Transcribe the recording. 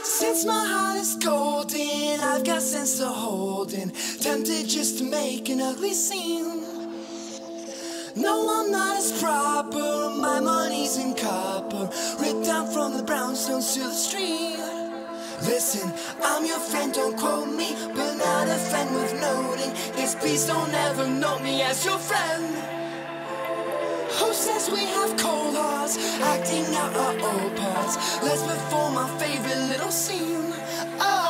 Since my heart is golden, I've got sense to hold in. Tempted just to make an ugly scene. No, I'm not as proper, my money's in copper, ripped down from the brownstones to the street. Listen, I'm your friend, don't quote me, but not a friend with noting. Yes, please don't ever note me as your friend. Who says we have cold hearts, acting out our old parts? Let's perform our favorite little scene. Oh.